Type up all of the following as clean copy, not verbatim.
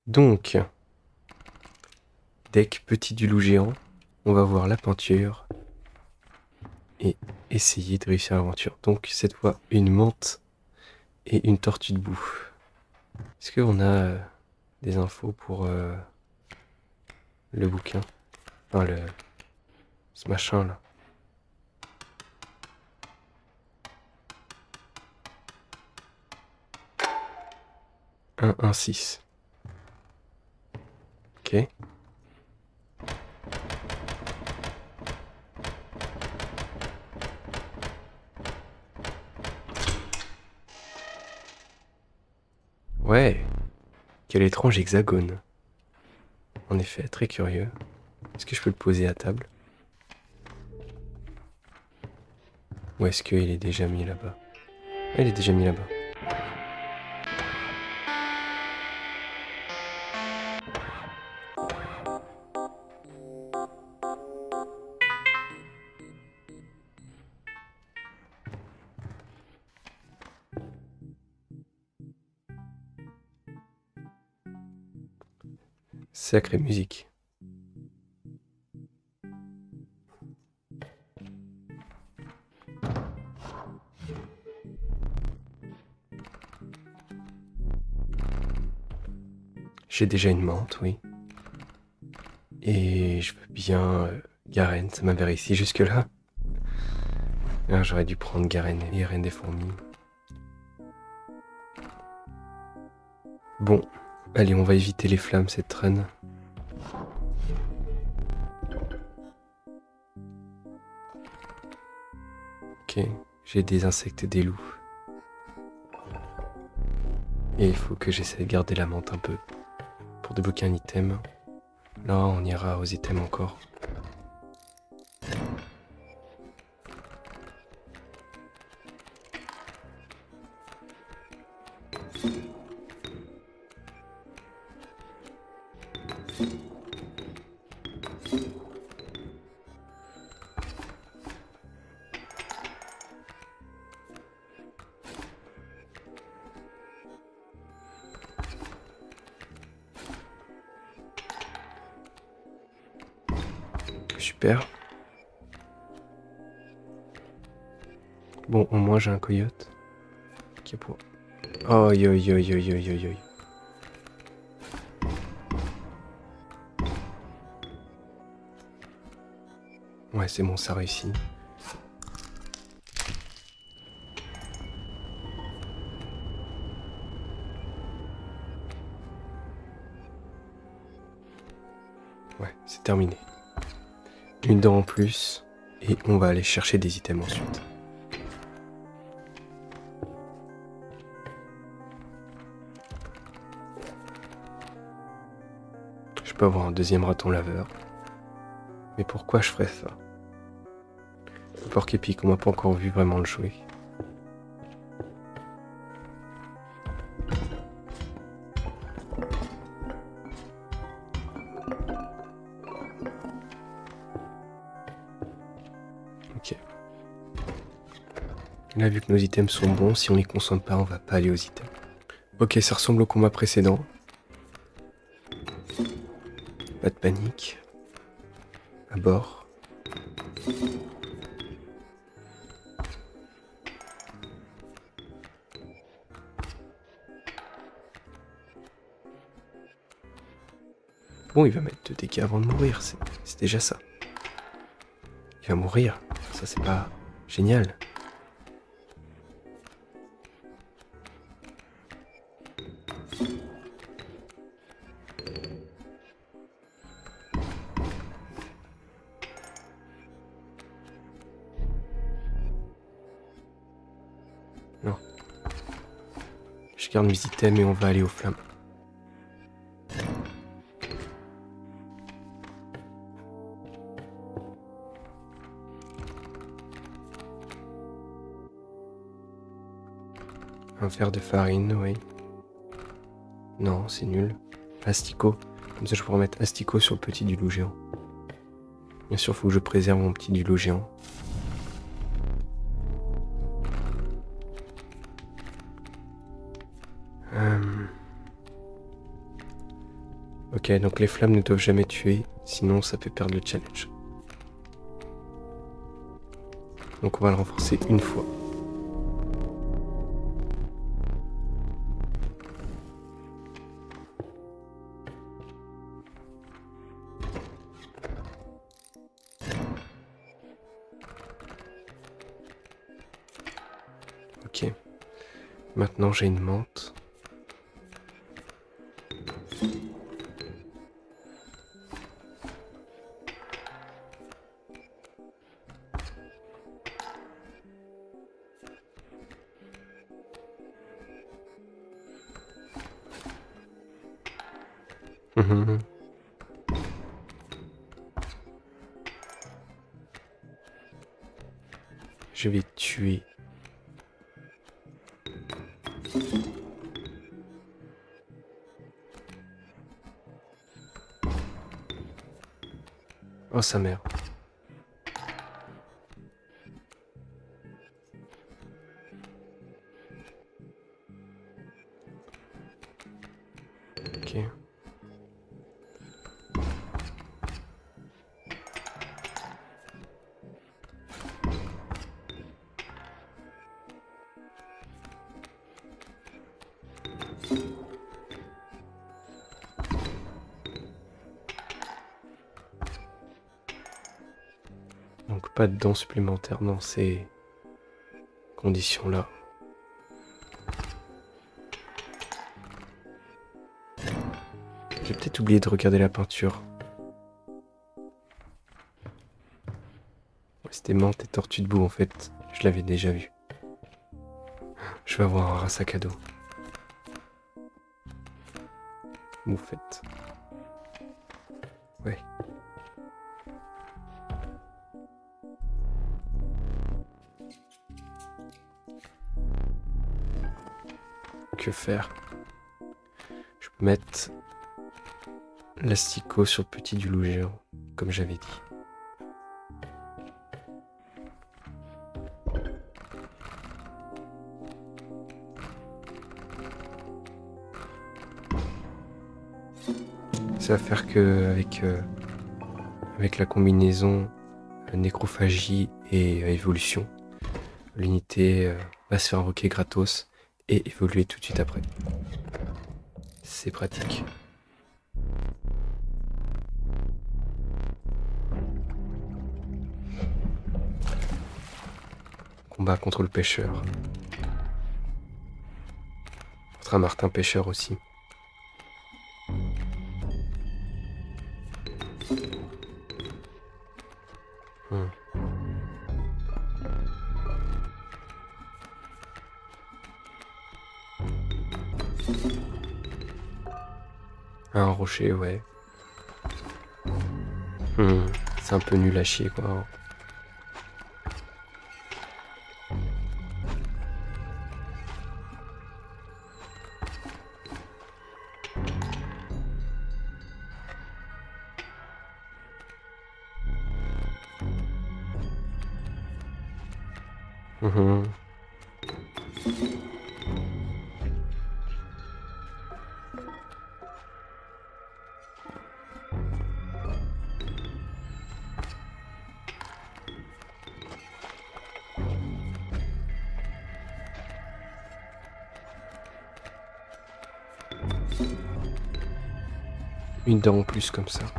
Donc, deck petit du loup géant, on va voir la peinture et essayer de réussir l'aventure. Donc cette fois, une menthe et une tortue de boue. Est-ce qu'on a des infos pour le bouquin? Enfin, ce machin là. 1-1-6. Ok. Ouais. Quel étrange hexagone. En effet, très curieux. Est-ce que je peux le poser à table? Ou est-ce qu'il est déjà mis là-bas? Ah, il est déjà mis là-bas. Sacrée musique. J'ai déjà une menthe, oui. Et je veux bien Garen, ça m'avait réussi jusque-là. Ah, j'aurais dû prendre Garen et Reine des fourmis. Bon, allez, on va éviter les flammes cette run. Ok, j'ai des insectes et des loups. Et il faut que j'essaie de garder la menthe un peu. Pour débloquer un item. Là, on ira aux items encore. Super. Bon, au moins j'ai un coyote. Qui est pour... Oh, yo, yo, yo, yo, yo, yo. Ouais, c'est bon, ça réussit. Ouais, c'est terminé. Une dent en plus. Et on va aller chercher des items ensuite. Je peux avoir un deuxième raton laveur. Mais pourquoi je ferais ça? Le porc épic, on m'a pas encore vu vraiment le jouer. Ok. Là, vu que nos items sont bons, si on les consomme pas, on va pas aller aux items. Ok, ça ressemble au combat précédent. Pas de panique. À bord. Bon, il va mettre 2 dégâts avant de mourir, c'est déjà ça. Il va mourir, ça c'est pas génial. Non. Je garde mes items et on va aller aux flammes. Un verre de farine, oui. Non, c'est nul. Asticot. Comme ça, je pourrais mettre asticot sur le petit du loup géant. Bien sûr, il faut que je préserve mon petit du loup géant. Ok, donc les flammes ne doivent jamais tuer, sinon ça peut perdre le challenge. Donc on va le renforcer une fois. Ok. Maintenant j'ai une menthe. Je vais tuer. Oh sa mère. Ok. Donc pas de dents supplémentaires dans ces conditions-là. J'ai peut-être oublié de regarder la peinture. C'était menthe et tortue de boue en fait. Je l'avais déjà vu. Je vais avoir un sac à dos. Moufette. Ouais. Que faire? Je peux mettre l'asticot sur le petit du loup géant, comme j'avais dit. Ça va faire que avec la combinaison nécrophagie et évolution, l'unité va se faire invoquer gratos et évoluer tout de suite après. C'est pratique. Combat contre le pêcheur. Contre un martin pêcheur aussi. Un rocher, ouais. C'est un peu nul à chier, quoi. Une dent en plus comme ça.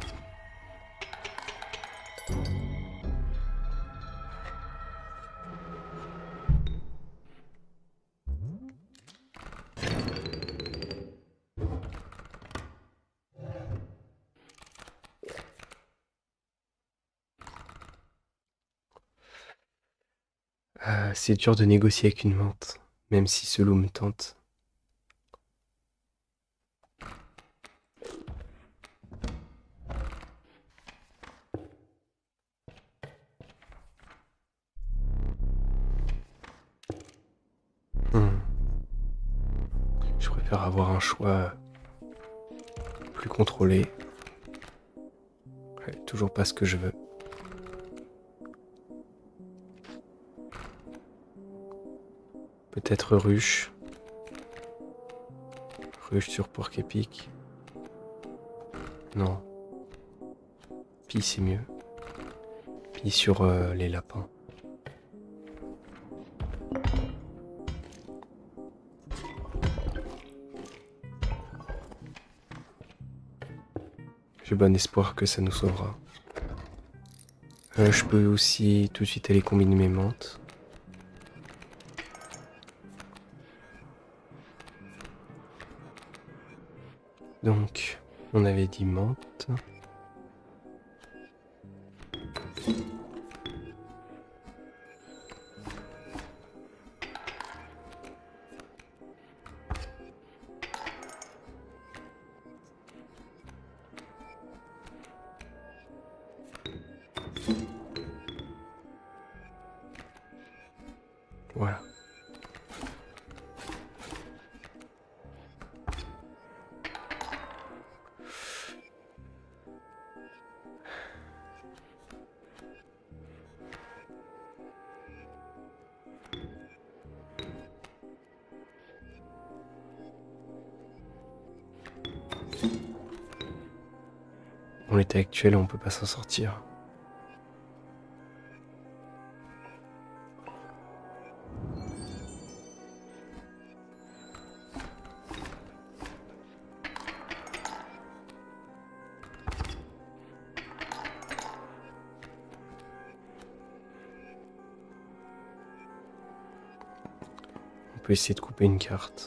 C'est dur de négocier avec une menthe, même si ce loup me tente. Je préfère avoir un choix plus contrôlé. Ouais, toujours pas ce que je veux. Peut-être ruche. Ruche sur porc épic. Non. Pis c'est mieux. Pis sur les lapins. J'ai bon espoir que ça nous sauvera. Je peux aussi tout de suite aller combiner mes menthes. Donc, on avait dit menthe. Voilà. En l'état actuel, on peut pas s'en sortir. On peut essayer de couper une carte.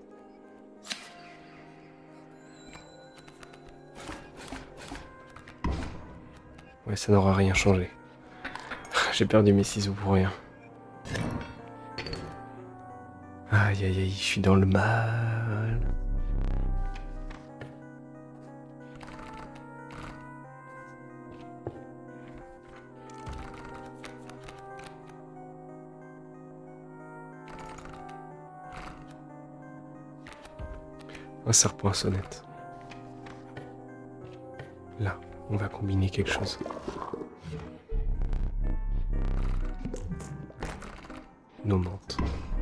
Ouais, ça n'aura rien changé. J'ai perdu mes ciseaux pour rien. Aïe aïe aïe, je suis dans le mal. Un serpent à sonnette. Là, on va combiner quelque chose. Nos menthes.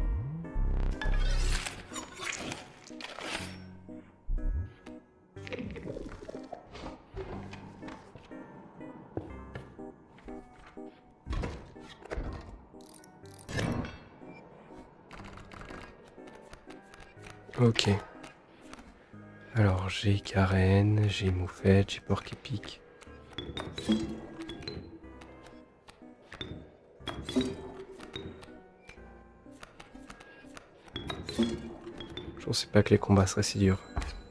Ok. Alors j'ai carène, j'ai moufette, j'ai porc-épic. Je pensais pas que les combats seraient si durs.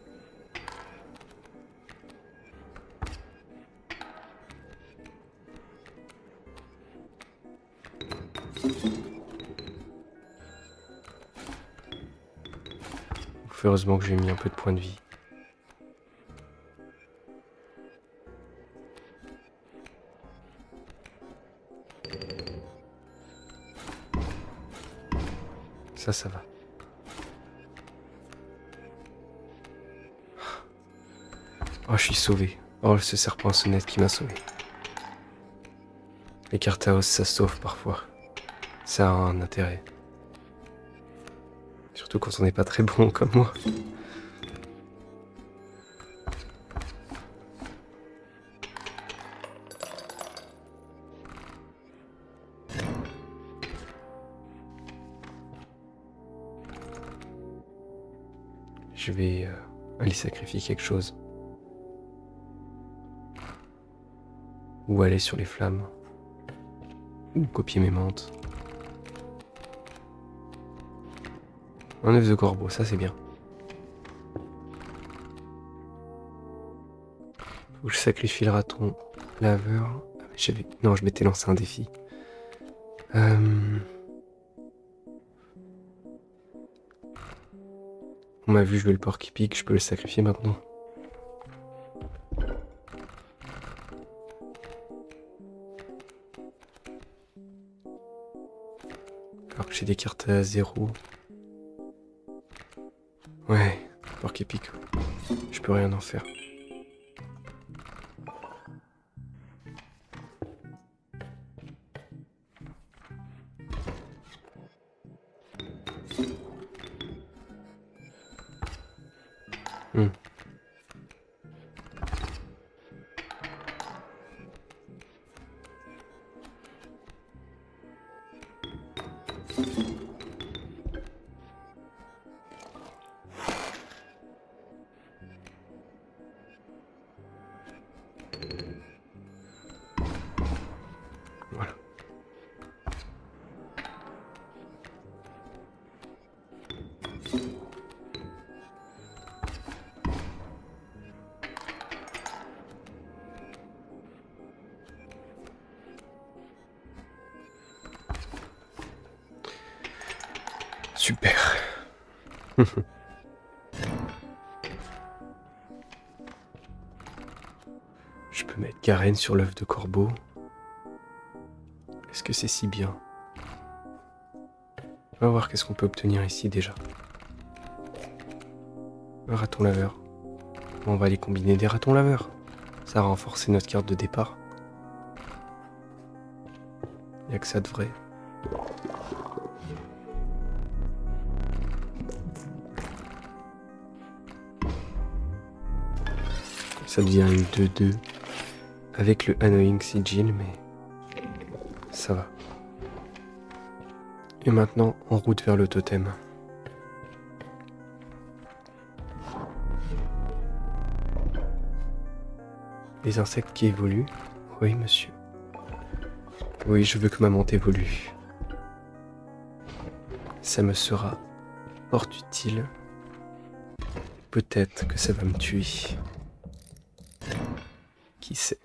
Heureusement que j'ai mis un peu de points de vie. Ça va. Oh, je suis sauvé. Oh, ce serpent à sonnette qui m'a sauvé. Les cartes à os, ça sauve parfois. Ça a un intérêt. Surtout quand on n'est pas très bon comme moi. Je vais aller sacrifier quelque chose. Ou aller sur les flammes. Ou copier mes menthes. Un œuf de corbeau, ça c'est bien. Faut que je sacrifie le raton laveur. Non, je m'étais lancé un défi. On m'a vu jouer le porc-épic, je peux le sacrifier maintenant. Alors que j'ai des cartes à 0. Ouais, porc-épic. Je peux rien en faire. Voilà. Super. Je peux mettre Garen sur l'œuf de corbeau. Est-ce que c'est si bien? On va voir qu'est-ce qu'on peut obtenir ici déjà. Un raton laveur. On va aller combiner des ratons laveurs. Ça va renforcer notre carte de départ. Il n'y a que ça de vrai. Ça devient une 2-2 avec le Annoying Sigil, mais ça va. Et maintenant, en route vers le totem. Les insectes qui évoluent? Oui, monsieur. Oui, je veux que ma menthe évolue. Ça me sera fort utile. Peut-être que ça va me tuer. Qui sait?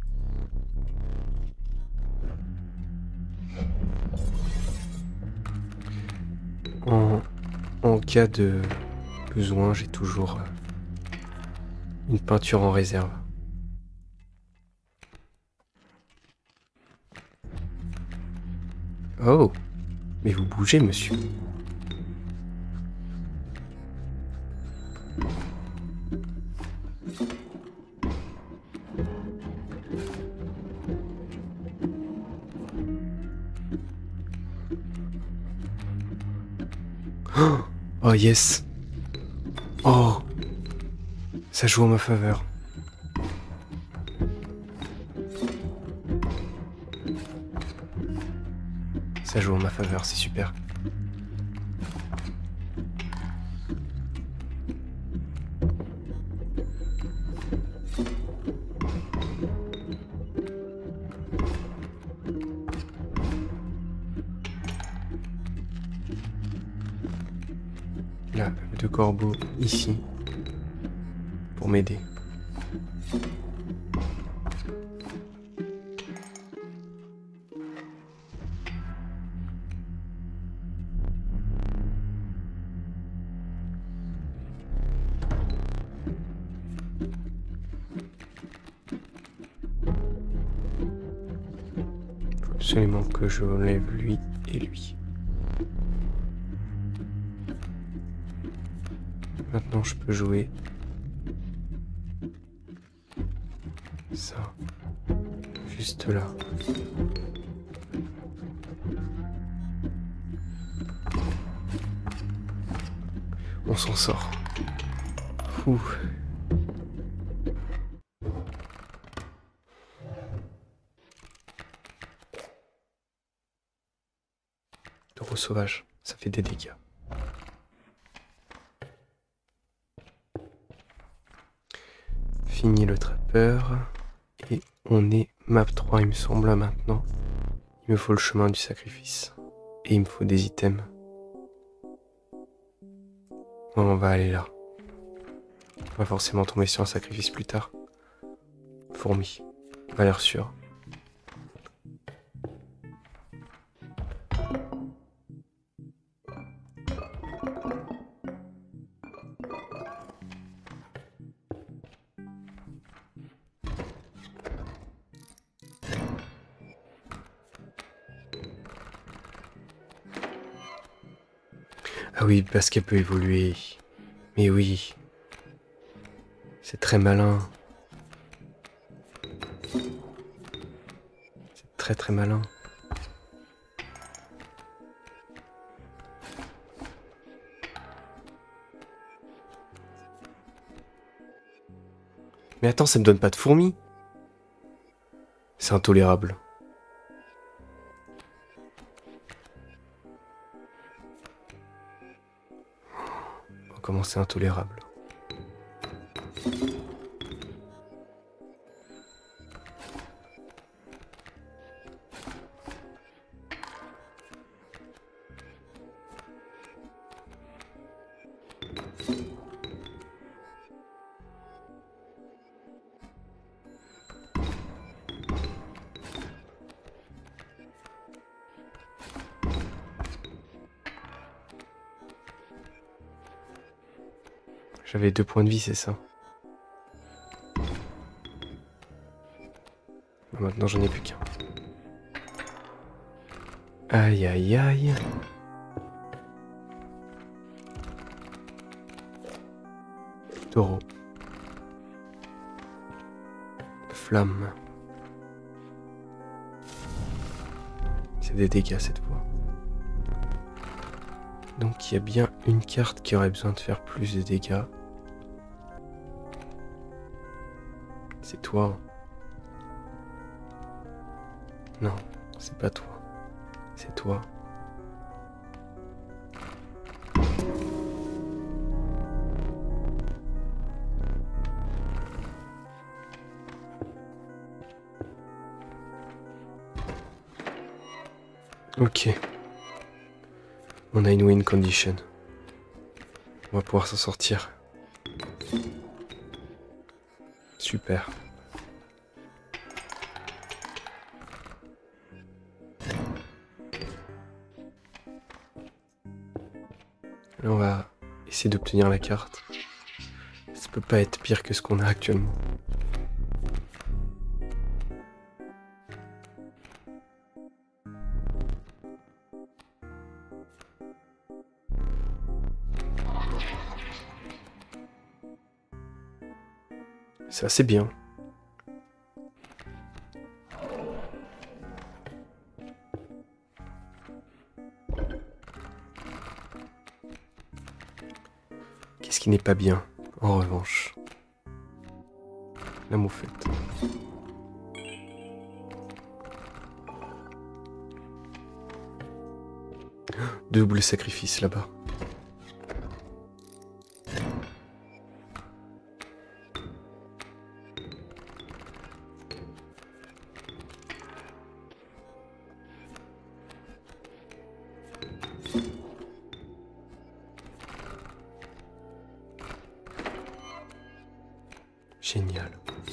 En cas de besoin, j'ai toujours une peinture en réserve. Oh, mais vous bougez, monsieur. Oh yes. Oh, ça joue en ma faveur. Ça joue en ma faveur, c'est super. Là, deux corbeaux ici pour m'aider. Faut absolument que je enlève lui et lui. Maintenant, je peux jouer ça juste là. On s'en sort. Ouh. Taureau sauvage, ça fait des dégâts. Fini le trappeur. Et on est map 3, il me semble, maintenant. Il me faut le chemin du sacrifice. Et il me faut des items. Bon, on va aller là. On va forcément tomber sur un sacrifice plus tard. Fourmi. Valeur sûre. Ah oui, parce qu'elle peut évoluer. Mais oui. C'est très malin. C'est très très malin. Mais attends, ça me donne pas de fourmis. C'est intolérable. Oh, comment c'est intolérable. J'avais 2 points de vie, c'est ça? Maintenant, j'en ai plus qu'un. Aïe, aïe, aïe. Taureau. Flamme. C'est des dégâts cette fois. Donc il y a bien une carte qui aurait besoin de faire plus de dégâts. C'est toi. Non, c'est pas toi. C'est toi. Ok. On a une win condition. On va pouvoir s'en sortir. Super. Là, on va essayer d'obtenir la carte. Ça peut pas être pire que ce qu'on a actuellement. C'est assez bien. Qu'est-ce qui n'est pas bien, en revanche? La moufette. Double sacrifice là-bas. Génial.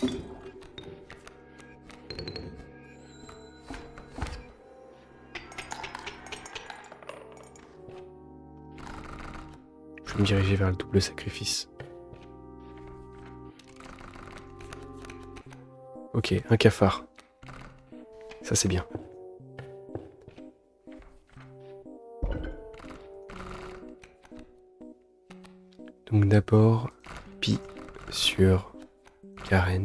Je vais me diriger vers le double sacrifice. Ok, un cafard. Ça c'est bien. Donc d'abord, Pi sur Karen.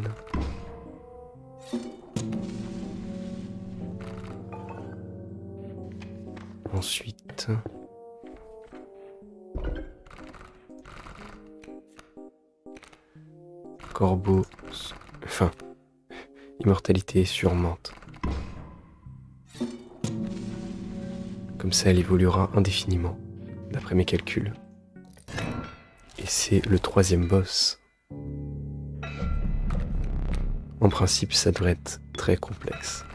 Ensuite... Corbeau... Enfin... Immortalité sur Mante. Comme ça, elle évoluera indéfiniment, d'après mes calculs. Et c'est le 3e boss. En principe, ça devrait être très complexe.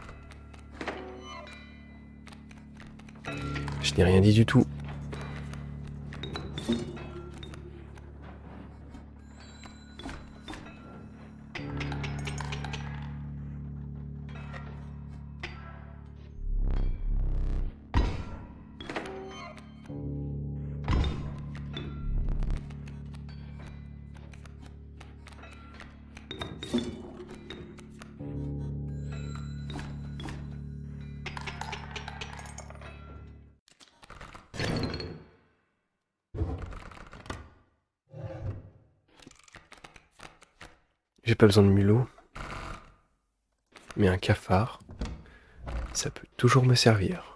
Je n'ai rien dit du tout. J'ai pas besoin de mulot, mais un cafard, ça peut toujours me servir.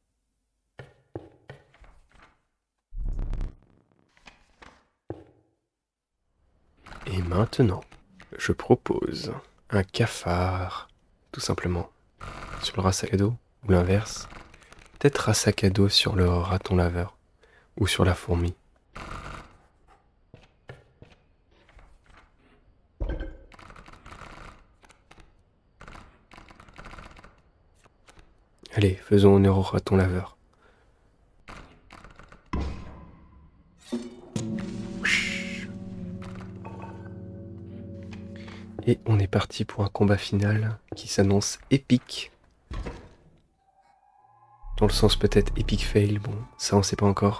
Et maintenant, je propose un cafard, tout simplement, sur le Rasakado, ou l'inverse. Peut-être Rasakado sur le raton laveur, ou sur la fourmi. Allez, faisons honneur au raton laveur. Et on est parti pour un combat final qui s'annonce épique. Dans le sens peut-être epic fail, bon, ça on sait pas encore.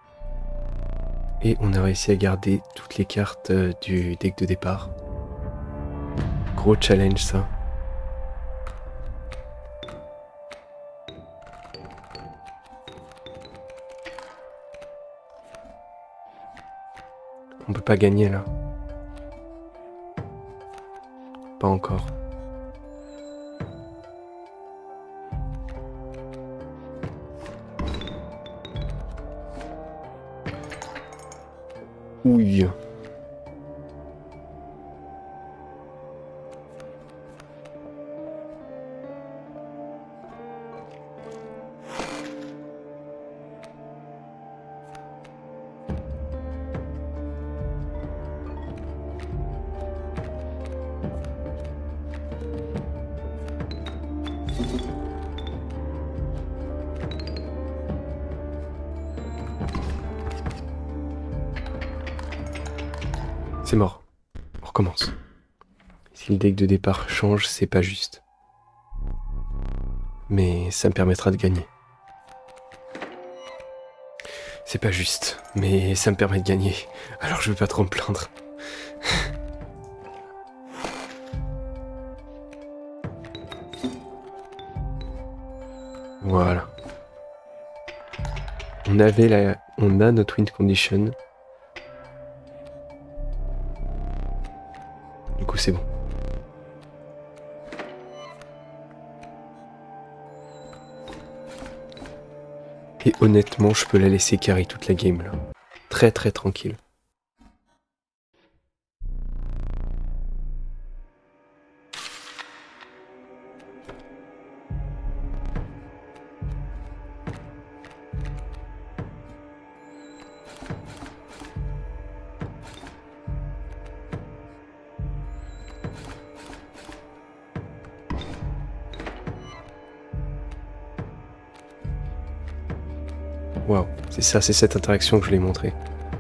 Et on a réussi à garder toutes les cartes du deck de départ. Gros challenge ça. On peut pas gagner là. Pas encore. Ouille. C'est mort. On recommence. Si le deck de départ change, c'est pas juste. Mais ça me permettra de gagner. C'est pas juste, mais ça me permet de gagner. Alors je vais pas trop me plaindre. Voilà. On a notre win condition. Du coup, c'est bon. Et honnêtement, je peux la laisser carry toute la game là. Très très tranquille. Waouh, c'est ça, c'est cette interaction que je l'ai montré.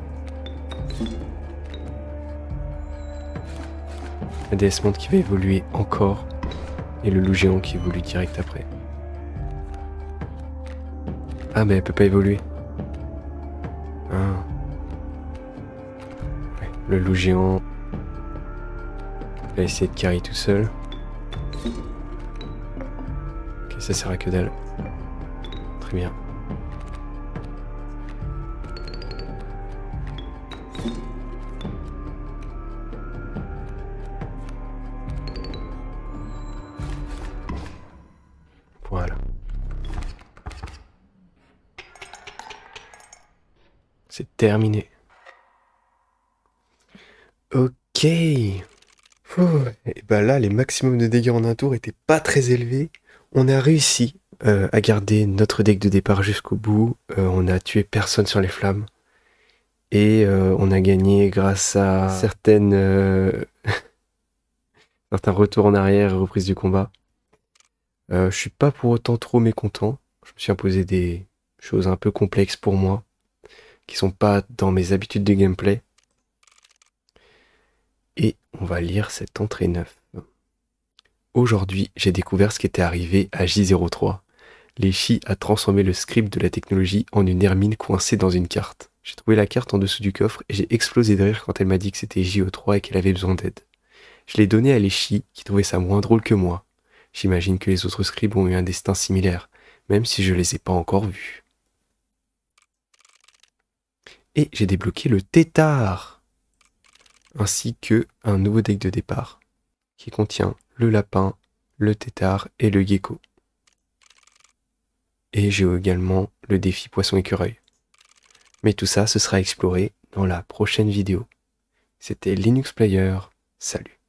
La déesse montre qui va évoluer encore, et le loup géant qui évolue direct après. Ah mais elle peut pas évoluer. Ah. Ouais, le loup géant va essayer de carry tout seul. Ok, ça sert à que dalle. Très bien. Voilà. C'est terminé. Ok. Et bah là, les maximums de dégâts en un tour étaient pas très élevés. On a réussi à garder notre deck de départ jusqu'au bout. On a tué personne sur les flammes. Et on a gagné grâce à certains retours en arrière et reprises du combat. Je suis pas pour autant trop mécontent. Je me suis imposé des choses un peu complexes pour moi, qui sont pas dans mes habitudes de gameplay. Et on va lire cette entrée 9. Aujourd'hui, j'ai découvert ce qui était arrivé à J03. Leshy a transformé le script de la technologie en une hermine coincée dans une carte. J'ai trouvé la carte en dessous du coffre et j'ai explosé de rire quand elle m'a dit que c'était JO3 et qu'elle avait besoin d'aide. Je l'ai donné à Leshy qui trouvait ça moins drôle que moi. J'imagine que les autres scribes ont eu un destin similaire, même si je les ai pas encore vus. Et j'ai débloqué le tétard, ainsi que un nouveau deck de départ, qui contient le lapin, le tétard et le gecko. Et j'ai également le défi poisson écureuil. Mais tout ça, ce sera exploré dans la prochaine vidéo. C'était Linux Player, salut.